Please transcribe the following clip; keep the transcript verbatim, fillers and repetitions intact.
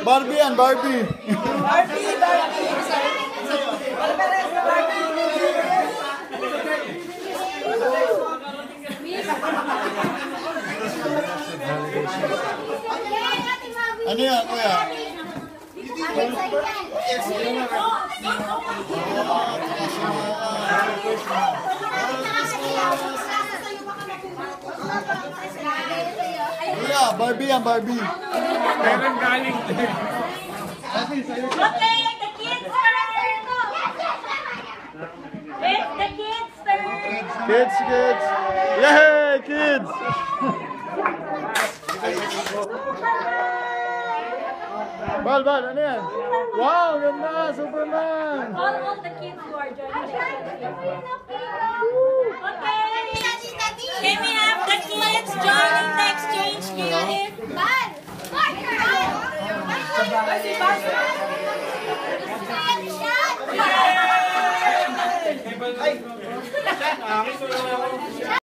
Barbie yan, Barbie. Barbie, Barbie. Palperes na Barbie. Ano yan, kuya? Kuya, Barbie yan, Barbie. Meron galing. Okay, the kids turn. It's the kids turn. Kids, kids. Yay, kids. Bal, Bal, ano yan? Wow, ganda, Superman. All of the kids who are joining the Okay. Can we have the kids joining the exchange gift? Bal! Bal! Bal!